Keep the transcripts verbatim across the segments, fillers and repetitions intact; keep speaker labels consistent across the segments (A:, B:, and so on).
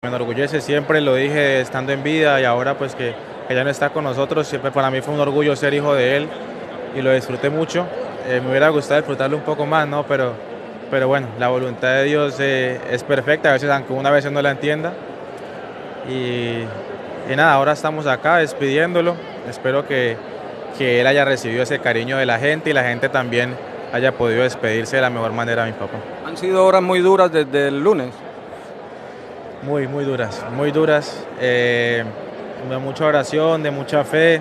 A: Me enorgullece, siempre lo dije estando en vida y ahora pues que, que ya no está con nosotros, siempre para mí fue un orgullo ser hijo de él y lo disfruté mucho. Eh, me hubiera gustado disfrutarlo un poco más, ¿no? Pero, pero bueno, la voluntad de Dios eh, es perfecta, a veces aunque una vez no la entienda. Y, y nada, ahora estamos acá despidiéndolo, espero que, que él haya recibido ese cariño de la gente y la gente también haya podido despedirse de la mejor manera a mi papá.
B: Han sido horas muy duras desde el lunes.
A: Muy, muy duras, muy duras, eh, de mucha oración, de mucha fe,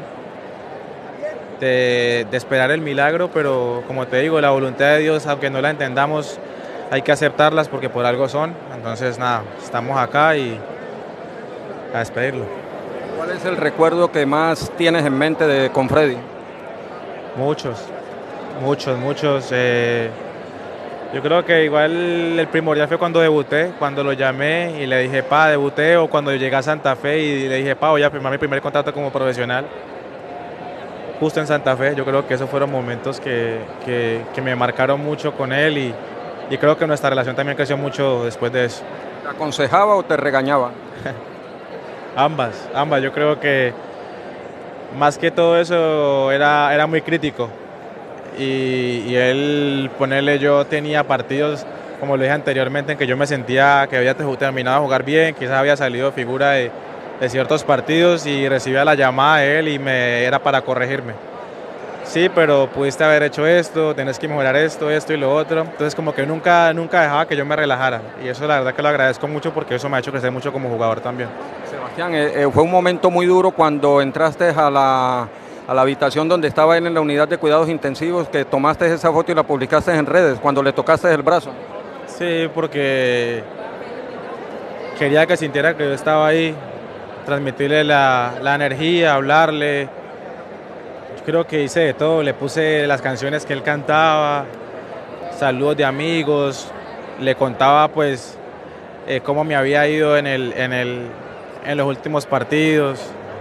A: de, de esperar el milagro, pero como te digo, la voluntad de Dios, aunque no la entendamos, hay que aceptarlas porque por algo son. Entonces nada, estamos acá y a despedirlo.
B: ¿Cuál es el recuerdo que más tienes en mente de con Freddy?
A: Muchos, muchos, muchos. Eh, Yo creo que igual el primordial fue cuando debuté, cuando lo llamé y le dije, pa, debuté, o cuando llegué a Santa Fe y le dije, pa, voy a firmar mi primer contrato como profesional, justo en Santa Fe. Yo creo que esos fueron momentos que, que, que me marcaron mucho con él y, y creo que nuestra relación también creció mucho después de eso.
B: ¿Te aconsejaba o te regañaba?
A: Ambas, ambas. Yo creo que más que todo eso era, era muy crítico. Y, y él, ponerle, yo tenía partidos, como lo dije anteriormente, en que yo me sentía que había terminado de jugar bien, quizás había salido figura de, de ciertos partidos y recibía la llamada de él y me era para corregirme. Sí, pero pudiste haber hecho esto, tenés que mejorar esto, esto y lo otro. Entonces como que nunca, nunca dejaba que yo me relajara. Y eso la verdad que lo agradezco mucho porque eso me ha hecho crecer mucho como jugador también.
B: Sebastián, eh, eh, fue un momento muy duro cuando entraste a la, a la habitación donde estaba él en la unidad de cuidados intensivos, que tomaste esa foto y la publicaste en redes, cuando le tocaste el brazo.
A: Sí, porque quería que sintiera que yo estaba ahí, transmitirle la, la energía, hablarle. Yo creo que hice de todo, le puse las canciones que él cantaba, saludos de amigos, le contaba pues eh, cómo me había ido en, el, en, el, en los últimos partidos.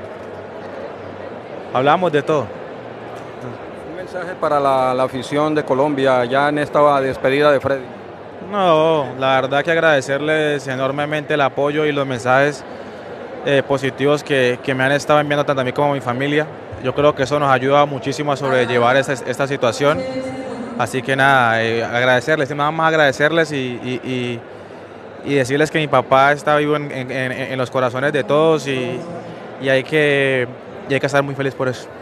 A: Hablamos de todo.
B: Un mensaje para la, la afición de Colombia ya en esta despedida de Freddy.
A: No, la verdad que agradecerles enormemente el apoyo y los mensajes eh, positivos que, que me han estado enviando tanto a mí como a mi familia. Yo creo que eso nos ayuda muchísimo a sobrellevar esta, esta situación. Así que nada, eh, agradecerles, nada más agradecerles y, y, y, y decirles que mi papá está vivo en, en, en los corazones de todos y, y, hay que, y hay que estar muy feliz por eso.